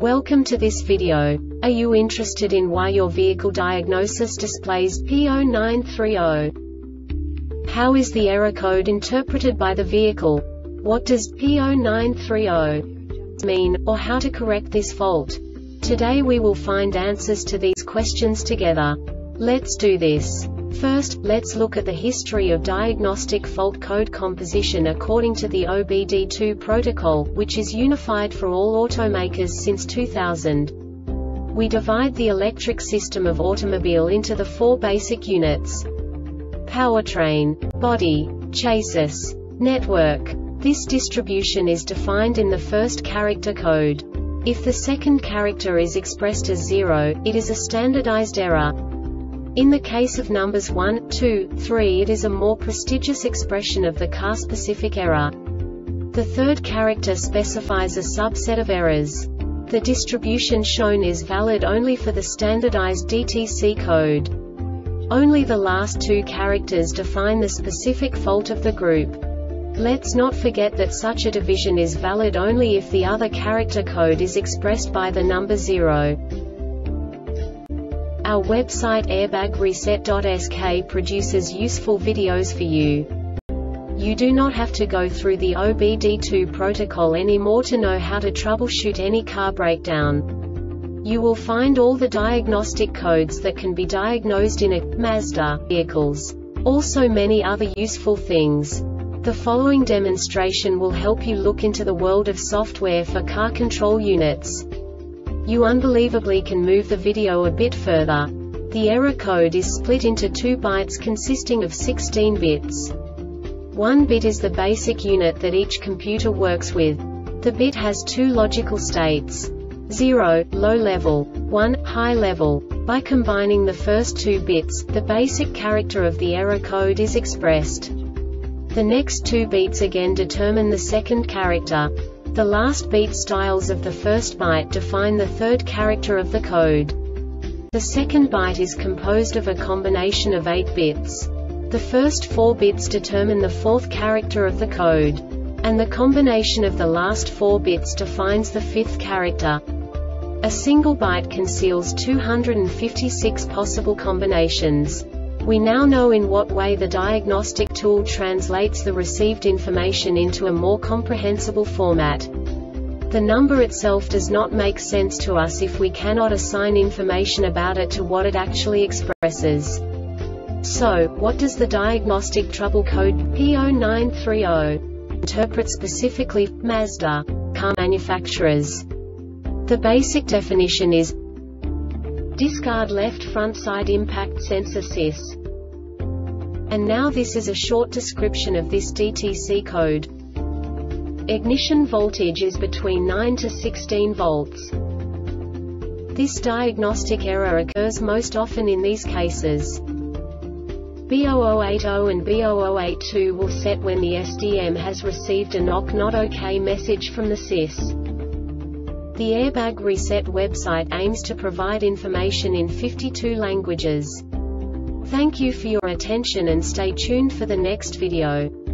Welcome to this video. Are you interested in why your vehicle diagnosis displays P0930? How is the error code interpreted by the vehicle? What does P0930 mean, or how to correct this fault? Today we will find answers to these questions together. Let's do this. First, let's look at the history of diagnostic fault code composition according to the OBD2 protocol, which is unified for all automakers since 2000. We divide the electric system of automobile into the four basic units: powertrain, body, chassis, network. This distribution is defined in the first character code. If the second character is expressed as 0, it is a standardized error. In the case of numbers 1, 2, 3, it is a more prestigious expression of the car-specific error. The third character specifies a subset of errors. The distribution shown is valid only for the standardized DTC code. Only the last two characters define the specific fault of the group. Let's not forget that such a division is valid only if the other character code is expressed by the number 0. Our website airbagreset.sk produces useful videos for you. You do not have to go through the OBD2 protocol anymore to know how to troubleshoot any car breakdown. You will find all the diagnostic codes that can be diagnosed in a Mazda vehicles. Also many other useful things. The following demonstration will help you look into the world of software for car control units. You unbelievably can move the video a bit further. The error code is split into 2 bytes consisting of 16 bits. 1 bit is the basic unit that each computer works with. The bit has 2 logical states: 0, low level, 1, high level. By combining the first 2 bits, the basic character of the error code is expressed. The next 2 beats again determine the second character. The last beat styles of the first byte define the third character of the code. The second byte is composed of a combination of 8 bits. The first 4 bits determine the fourth character of the code. And the combination of the last 4 bits defines the fifth character. A single byte conceals 256 possible combinations. We now know in what way the diagnostic tool translates the received information into a more comprehensible format. The number itself does not make sense to us if we cannot assign information about it to what it actually expresses. So, what does the diagnostic trouble code P0930 interpret specifically for Mazda car manufacturers? The basic definition is: discard left front side impact sensor sys. And now this is a short description of this DTC code. Ignition voltage is between 9 to 16 volts. This diagnostic error occurs most often in these cases. B0080 and B0082 will set when the SDM has received a knock not OK message from the sys. The Airbag Reset website aims to provide information in 52 languages. Thank you for your attention and stay tuned for the next video.